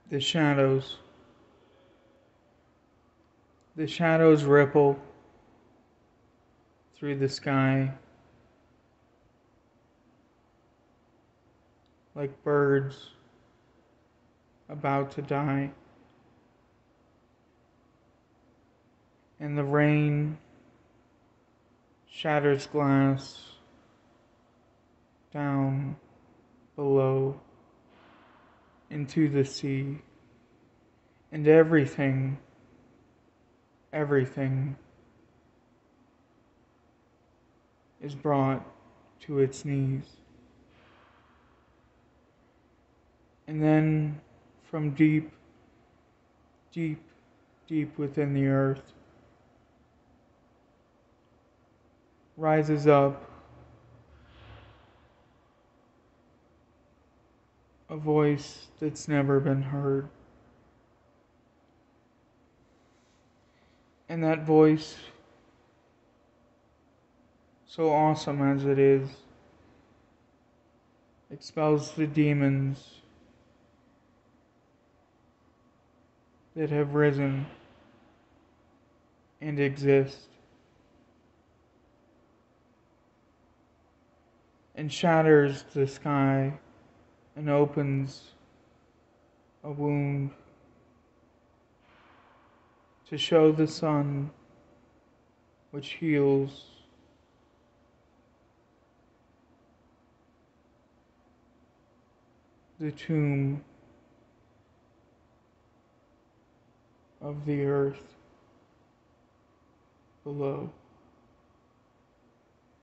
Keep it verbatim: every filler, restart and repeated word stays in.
The shadows. The shadows ripple through the sky like birds about to die. And the rain shatters glass down below into the sea. And everything, everything is brought to its knees. And then from deep, deep, deep within the earth rises up a voice that's never been heard. And that voice, so awesome as it is, expels the demons that have risen and exist, and shatters the sky and opens a wound to show the sun, which heals the tomb of the earth below.